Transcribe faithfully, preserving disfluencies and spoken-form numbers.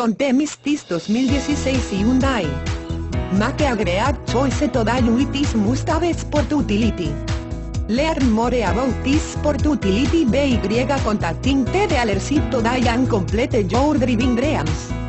Don Temis Tis dos mil dieciséis Hyundai. Make a great choice today with this Mustang Sport Utility. Learn more about this Sport Utility by contacting the dealership today and complete your driving dreams.